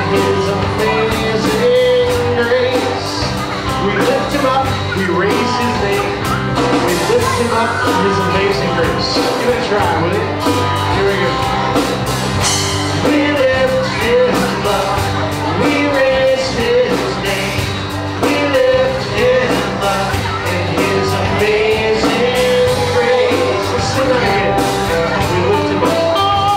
His amazing grace. We lift him up, we raise his name. We lift him up in his amazing grace. Give it a try, will you? Here we go. We lift him up, we raise his name. We lift him up in his amazing grace. Let's sing that again. We lift him up.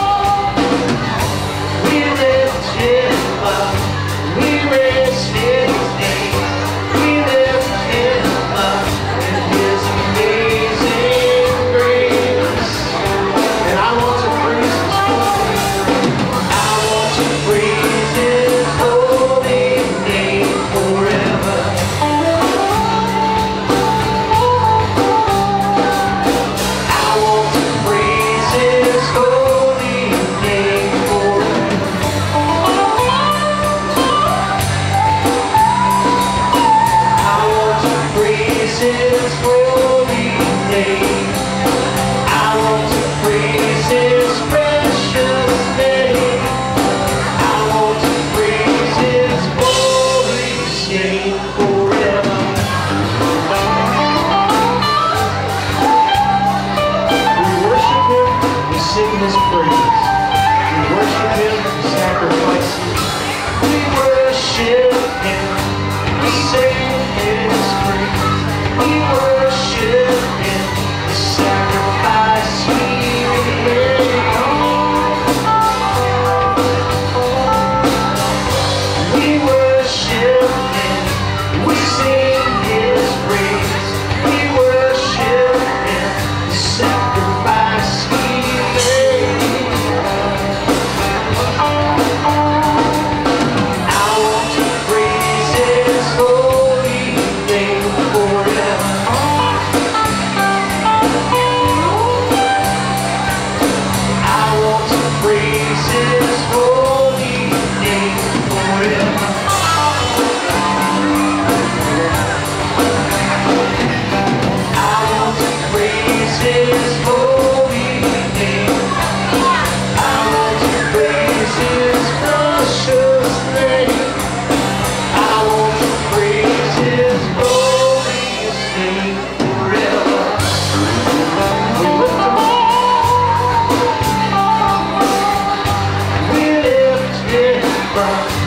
We lift him up, we raise his name. We lift him up in his amazing grace. And I want to praise his holy name. I want to praise his holy name forever. I want to praise his holy name forever. I want to praise his holy name. I want to praise his precious name. I want to praise his holy name forever. We worship him, we sing his praise. We worship him, we sacrifice him. We worship him, we sing his praise. We worship him, we sacrifice him. We worship him, we sing his praise. We worship him, we sacrifice him. I want to praise his holy name forever. I want to praise his holy name forever. I want to praise his holy name. I want to praise his precious name. I want to praise his holy name forever. We lift him up. We lift him up.